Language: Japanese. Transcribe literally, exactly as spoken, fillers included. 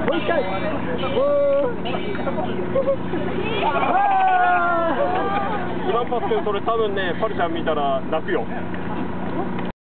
う一回。 グランパス君、それ多分ね、パルちゃん見たら泣くよ。